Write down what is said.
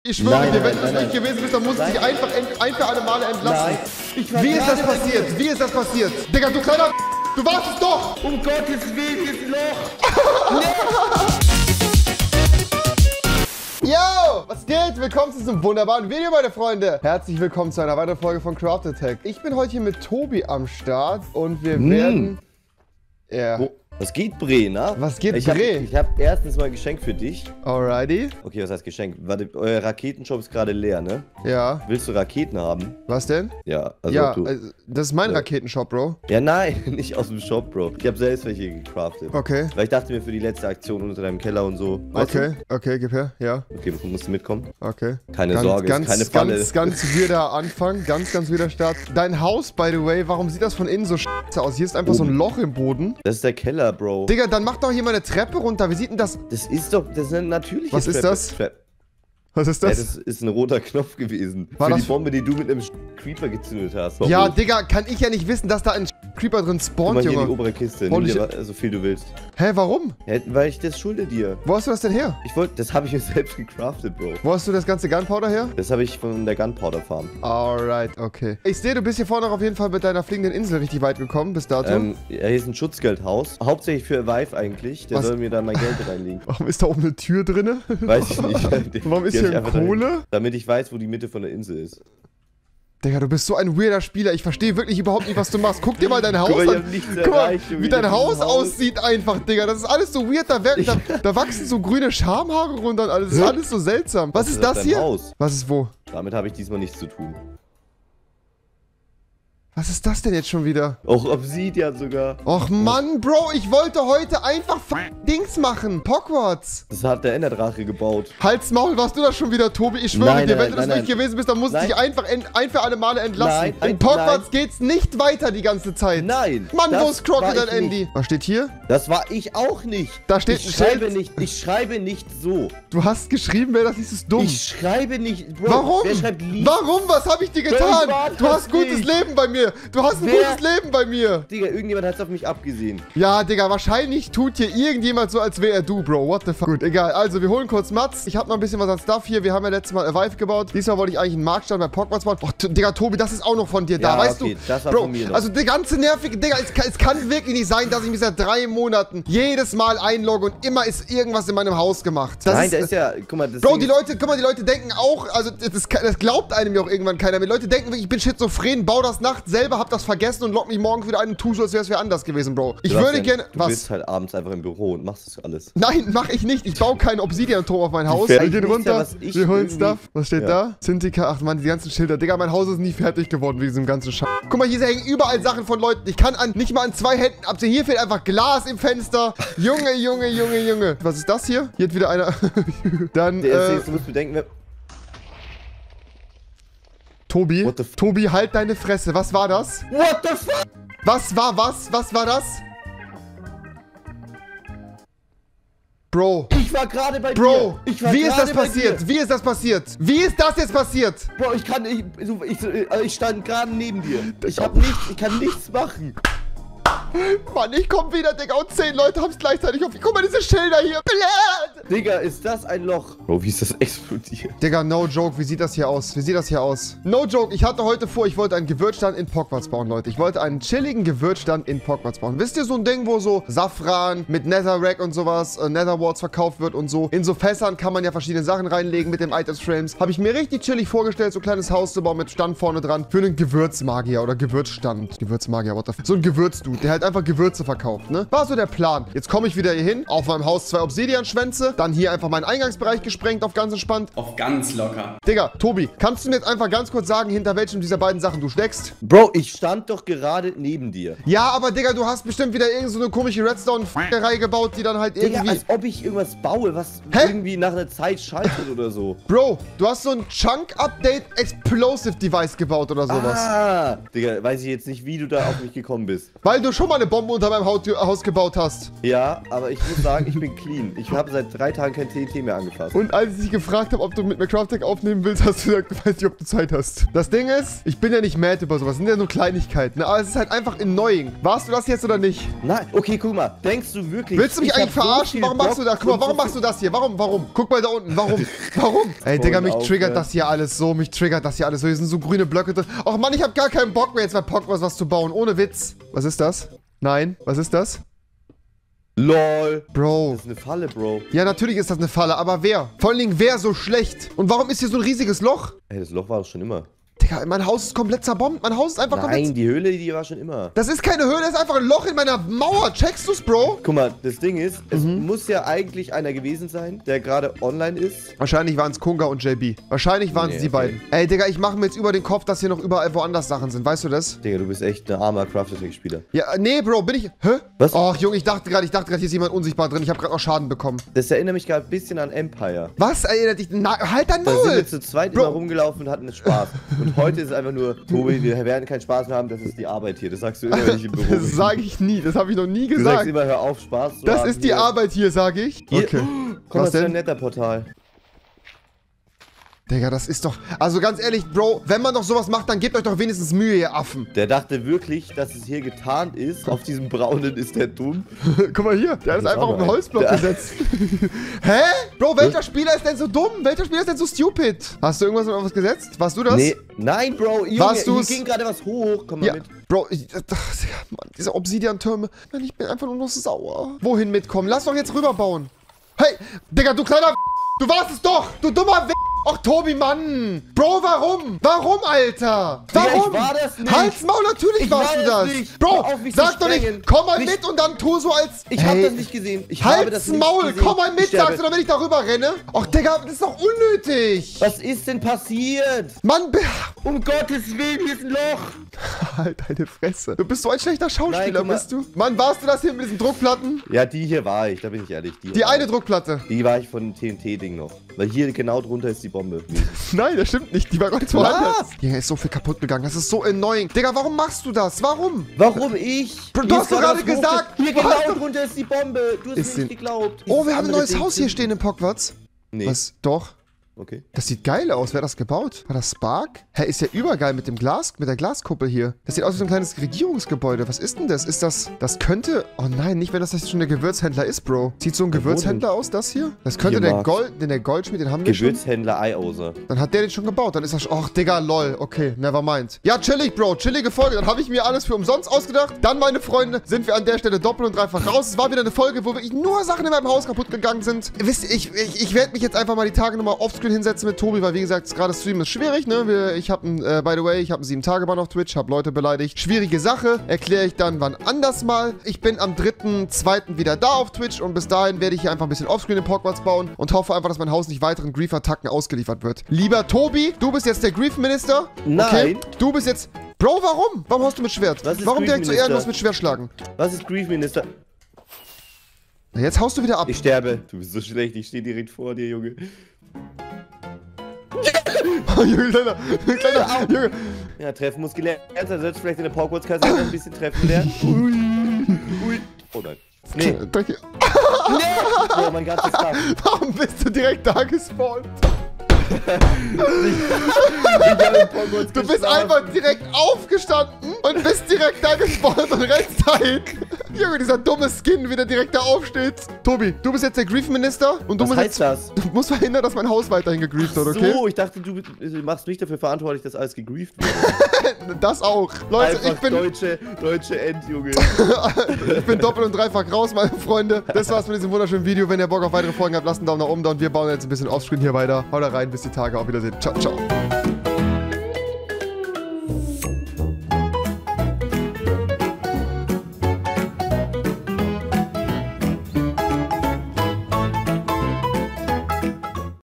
Ich schwöre dir, wenn du es nicht gewesen bist, dann musst du dich einfach ein für alle Male entlassen. Wie ist das passiert? Wie ist das passiert? Digga, du kleiner... Du warst es doch! Um Gottes Willen, hier ist ein Loch! Yo! Was geht? Willkommen zu diesem wunderbaren Video, meine Freunde. Herzlich willkommen zu einer weiteren Folge von Crafted Tech. Ich bin heute hier mit Tobi am Start und wir werden... Ja. Was geht, Bre, ne? Was geht, Bre? Ich hab erstens mal ein Geschenk für dich. Alrighty. Okay, was heißt Geschenk? Warte, euer Raketenshop ist gerade leer, ne? Ja. Willst du Raketen haben? Was denn? Ja, also ja, du... das ist mein Raketenshop, Bro. Ja, nein, nicht aus dem Shop, Bro. Ich habe selbst welche gecraftet. Okay. Weil ich dachte mir für die letzte Aktion unter deinem Keller und so. Okay, okay, gib her, ja. Okay, musst du mitkommen? Okay. Keine Sorge, ist keine Falle. Ganz wieder Anfang, ganz wieder Start. Dein Haus, by the way, warum sieht das von innen so scheiße aus? Hier ist einfach so ein Loch im Boden. Das ist der Keller, Bro. Digga, dann mach doch hier mal eine Treppe runter. Wie sieht denn das? Das ist eine natürliche Was ist das? Was ist das? Ja, das ist ein roter Knopf gewesen. War für das die Bombe, die du mit einem Creeper gezündet hast. Ja, Digga, kann ich ja nicht wissen, dass da ein Creeper drin spawnt, Guck mal hier Junge. in die obere Kiste. Nimm dir so viel du willst. Hä, warum? Ja, weil ich das schulde dir. Wo hast du das denn her? Das habe ich mir selbst gecraftet, Bro. Wo hast du das ganze Gunpowder her? Das habe ich von der Gunpowder Farm. Alright, okay. Ich sehe, du bist hier vorne auch auf jeden Fall mit deiner fliegenden Insel richtig weit gekommen, bis dato. Ja, hier ist ein Schutzgeldhaus. Hauptsächlich für Vive eigentlich. Der soll mir da mein Geld reinlegen. Warum ist da oben eine Tür drin? Weiß ich nicht. Warum ist hier Kohle? Damit ich weiß, wo die Mitte von der Insel ist. Digga, du bist so ein weirder Spieler. Ich verstehe wirklich überhaupt nicht, was du machst. Guck dir mal dein Haus an. Guck mal, wie dein Haus aussieht einfach, Digga. Das ist alles so weird. Da wachsen so grüne Schamhaare runter und alles. Das ist alles so seltsam. Was ist das hier? Haus? Was ist wo? Damit habe ich diesmal nichts zu tun. Was ist das denn jetzt schon wieder? Auch Obsidian sogar. Och Mann, Bro, ich wollte heute einfach Dings machen. Hogwarts. Das hat der Enderdrache gebaut. Halt's Maul, warst du das schon wieder, Tobi? Ich schwöre dir, wenn du das nicht gewesen bist, dann musst du dich einfach ein für alle Male entlassen. In Hogwarts geht's nicht weiter die ganze Zeit. Nein. Mann, wo ist Crocodile Andy? Was steht hier? Das war ich auch nicht. Da steht ich schreibe nicht so. Du hast geschrieben, wer das ist, ist dumm. Ich schreibe nicht. Bro, warum? Wer schreibt lieb? Warum? Was habe ich dir getan? Du hast gutes Leben bei mir. Du hast ein gutes Leben bei mir. Digga, irgendjemand hat's auf mich abgesehen. Ja, Digga, wahrscheinlich tut hier irgendjemand so, als wäre er du, Bro. What the fuck? Gut, egal. Also, wir holen kurz Mats. Ich habe noch ein bisschen was an Stuff hier. Wir haben ja letztes Mal Vive gebaut. Diesmal wollte ich eigentlich einen Marktstand bei Hogwarts bauen. Och, Digga, Tobi, das ist auch noch von dir da, weißt du? Das war Bro, von mir noch. also der ganze nervige, Digga, es kann wirklich nicht sein, dass ich mich seit 3 Monaten jedes Mal einlogge und immer ist irgendwas in meinem Haus gemacht. Nein, das ist ja, guck mal, das Bro, die Leute denken auch, also das glaubt einem ja auch irgendwann keiner mehr. Die Leute denken wirklich, ich bin schizophren, baue das nachts selber, hab das vergessen und log mich morgen wieder ein und tu so, als wäre es wer anders gewesen, Bro. Ich würde gerne... Du bist halt abends einfach im Büro und machst das alles. Nein, mach ich nicht. Ich baue keinen Obsidian-Turm auf mein Haus. Wir gehen runter, wir holen Stuff. Was steht da? Cintika, ach man, die ganzen Schilder. Digga, mein Haus ist nie fertig geworden wegen diesem ganzen Scheiß. Guck mal, hier hängen überall Sachen von Leuten. Ich kann nicht mal an 2 Händen absehen. Hier fehlt einfach Glas im Fenster. Junge, Junge, Junge, Junge. Was ist das hier? Hier hat wieder einer... Dann, du musst bedenken, Tobi, halt deine Fresse. Was war das? What the fuck? Was war was? Was war das? Bro. Ich war gerade bei dir. Bro, wie ist das passiert? Wie ist das passiert? Wie ist das jetzt passiert? Bro, ich stand gerade neben dir. Ich kann nichts machen. Mann, ich komm wieder, Digga, und 10 Leute haben es gleichzeitig auf. Guck mal, diese Schilder hier. Blöd. Digga, ist das ein Loch? Bro, wie ist das explodiert? Digga, no joke, wie sieht das hier aus? Wie sieht das hier aus? No joke, ich hatte heute vor, ich wollte einen Gewürzstand in Hogwarts bauen, Leute. Ich wollte einen chilligen Gewürzstand in Hogwarts bauen. Wisst ihr, so ein Ding, wo so Safran mit Netherrack und sowas, Netherwarts verkauft wird und so. In so Fässern kann man ja verschiedene Sachen reinlegen mit dem Items-Frames. Habe ich mir richtig chillig vorgestellt, so ein kleines Haus zu bauen mit Stand vorne dran für einen Gewürzmagier oder Gewürzstand. Gewürzmagier, what the fuck? So ein Gewürzdude, der halt einfach Gewürze verkauft, ne? War so der Plan. Jetzt komme ich wieder hier hin, auf meinem Haus 2 Obsidian-Schwänze, dann hier einfach meinen Eingangsbereich gesprengt, auf ganz entspannt. Auf ganz locker. Digga, Tobi, kannst du mir jetzt einfach ganz kurz sagen, hinter welchem dieser beiden Sachen du steckst? Bro, ich stand doch gerade neben dir. Ja, aber Digga, du hast bestimmt wieder irgend so eine komische Redstone-Reihe gebaut, die dann halt irgendwie... Digga, als ob ich irgendwas baue, was irgendwie nach einer Zeit schaltet oder so. Bro, du hast so ein Chunk-Update Explosive Device gebaut oder sowas. Ah, Digga, weiß ich jetzt nicht, wie du da auf mich gekommen bist. Weil du schon schon mal eine Bombe unter meinem Haus gebaut hast. Ja, aber ich muss sagen, ich bin clean. Ich habe seit 3 Tagen kein TNT mehr angefasst. Und als ich dich gefragt habe, ob du mit mir Craftec aufnehmen willst, hast du gesagt, du weißt nicht, ob du Zeit hast. Das Ding ist, ich bin ja nicht mad über sowas. Das sind ja nur Kleinigkeiten. Aber es ist halt einfach annoying. Warst du das jetzt oder nicht? Nein, okay, guck mal. Denkst du wirklich... Willst du mich eigentlich verarschen? Warum machst du das? Guck mal, warum machst du das hier? Warum? Guck mal da unten. Warum? Ey, Digga, mich triggert das hier alles so. Hier sind so grüne Blöcke drin. Och Mann, ich habe gar keinen Bock mehr, jetzt bei Pogwatch was zu bauen. Ohne Witz. Was ist das? Nein. Was ist das? LOL. Bro. Das ist eine Falle, Bro. Ja, natürlich ist das eine Falle, aber wer? Vor allen Dingen, wer so schlecht? Und warum ist hier so ein riesiges Loch? Ey, das Loch war doch schon immer. Digga, mein Haus ist komplett zerbombt. Mein Haus ist einfach komplett... Nein, die Höhle, die war schon immer. Das ist keine Höhle, das ist einfach ein Loch in meiner Mauer. Checkst du's, Bro? Guck mal, das Ding ist, es muss ja eigentlich einer gewesen sein, der gerade online ist. Wahrscheinlich waren es Kunga und JB. Wahrscheinlich waren es die beiden. Ey, Digga, ich mache mir jetzt über den Kopf, dass hier noch überall woanders Sachen sind. Weißt du das? Digga, du bist echt ein armer Crafter-Spieler. Ja, nee, Bro, bin ich... Hä? Was? Och, Junge, ich dachte gerade, hier ist jemand unsichtbar drin. Ich habe gerade noch Schaden bekommen. Das erinnert mich gerade ein bisschen an Empire. Was erinnert dich? Halt dein Da sind Maul! wir zu zweit immer rumgelaufen und hatten Spaß. Und heute ist es einfach nur, Tobi, wir werden keinen Spaß mehr haben, das ist die Arbeit hier. Das sagst du immer, wenn ich im Büro bin. Das sage ich nie, das habe ich noch nie Du gesagt. sagst immer, hör auf, Spaß zu haben. Das ist die Arbeit hier, sage ich. Hier. Okay. Komm, Was das ist ein denn? netter Portal. Digga, das ist doch... Also ganz ehrlich, Bro, wenn man doch sowas macht, dann gebt euch doch wenigstens Mühe, ihr Affen. Der dachte wirklich, dass es hier getarnt ist. Auf diesem braunen ist der dumm. Guck mal hier, der hat es ist einfach auch auf den noch Holzblock ein- gesetzt. Hä? Bro, welcher Spieler ist denn so dumm? Welcher Spieler ist denn so stupid? Hast du irgendwas auf was gesetzt? Warst du das? Nee, nein, Bro, Junge, Warst hier du's? ging gerade was hoch. Komm mal Ja, mit. Bro, Mann, diese Obsidian-Türme. Mann, ich bin einfach nur noch sauer. Wohin mitkommen? Lass doch jetzt rüberbauen. Hey, Digga, du kleiner Du warst es doch! Du dummer Ach, Tobi, Mann! Bro, warum? Warum, Alter? Warum? ich war das nicht. Halt's Maul, natürlich Ich warst war du das das! nicht. Bro, Hör auf, mich zu sag doch nicht, sprengen. komm mal Nicht- mit und dann tu so als... Ich hab das nicht gesehen. Ich habe das Halt's nicht Maul, gesehen. komm mal mit, Ich sterbe. sagst du, damit ich darüber renne? Ach, Digga, das ist doch unnötig! Was ist denn passiert? Mann, Um Gottes Willen, hier ist ein Loch. halt deine Fresse. Du bist so ein schlechter Schauspieler, Nein, guck mal. bist du? Mann, warst du das hier mit diesen Druckplatten? Ja, die hier war ich, da bin ich ehrlich. Die eine Druckplatte. Die war ich von dem TNT-Ding noch. Weil hier genau drunter ist die Bombe. Nein, das stimmt nicht. Die war ganz woanders. Hier ist so viel kaputt gegangen. Das ist so annoying. Digga, warum machst du das? Warum? Warum ich? Bro, du Hier hast ist doch gerade gerade was gesagt, Hier du hast genau doch- drunter ist die Bombe. Du hast Ist mir nicht sie- geglaubt. Oh, wir haben ein Dieses neues andere Haus hier Ding- stehen in Pogwatz. Nee. Was? Doch. Okay. Das sieht geil aus. Wer hat das gebaut? War das Spark? Hä, ist ja übergeil mit dem Glas, mit der Glaskuppel hier. Das sieht aus wie so ein kleines Regierungsgebäude. Was ist denn das? Ist das... Das könnte... Oh nein, nicht, wenn das jetzt schon der Gewürzhändler ist, Bro. Sieht so ein wo Gewürzhändler aus, das hier? Das könnte Hier der mag's. der Goldschmied, den haben wir schon. Gewürzhändler Eiauser. Dann hat der den schon gebaut. Dann ist das... Och, Digga, lol. Okay, never mind. Ja, chillig, Bro. Chillige Folge. Dann habe ich mir alles für umsonst ausgedacht. Dann, meine Freunde, sind wir an der Stelle doppelt und dreifach raus. Es war wieder eine Folge, wo wirklich nur Sachen in meinem Haus kaputt gegangen sind. Wisst ihr, ich werde mich jetzt einfach mal die Tage nochmal offscreen hinsetzen mit Tobi, weil, wie gesagt, gerade Streamen ist schwierig, ne? Ich habe by the way, ich habe einen 7-Tage-Bann auf Twitch, habe Leute beleidigt. Schwierige Sache. Erkläre ich dann wann anders mal. Ich bin am 3.2. wieder da auf Twitch und bis dahin werde ich hier einfach ein bisschen offscreen in Pogwatz bauen und hoffe einfach, dass mein Haus nicht weiteren Grief-Attacken ausgeliefert wird. Lieber Tobi, du bist jetzt der Grief-Minister. Nein. Okay? Du bist jetzt... Bro, warum? Warum hast du mit Schwert? Was ist Warum direkt so Grief-Minister? ehrenlos mit Schwert schlagen? Was ist Grief-Minister? Na, jetzt haust du wieder ab. Ich sterbe. Du bist so schlecht. Ich stehe direkt vor dir, Junge. Oh, Junge, kleiner, Junge. Ja, treffen muss gelernt sein. Sollst vielleicht in der Pogwatz-Kasse noch ein bisschen treffen lernen. Ui. Oh nein. Nee. Danke. Oh, mein ganzes Tag. Warum bist du direkt da gespawnt? Du bist einfach direkt aufgestanden und bist direkt da gespawnt und rennst dahin. Junge, dieser dumme Skin, wie der direkt da aufsteht. Tobi, du bist jetzt der Grief-Minister und du Was musst heißt das? Du musst verhindern, dass mein Haus weiterhin gegrieft wird, okay? So, ich dachte, du machst mich dafür verantwortlich, dass alles gegrieft wird. Das auch. Leute, Einfach ich bin... deutsche Endjunge. Ich bin doppelt und dreifach raus, meine Freunde. Das war's mit diesem wunderschönen Video. Wenn ihr Bock auf weitere Folgen habt, lasst einen Daumen nach oben da und wir bauen jetzt ein bisschen offscreen hier weiter. Haut da rein, bis die Tage. Auf Wiedersehen. Ciao, ciao.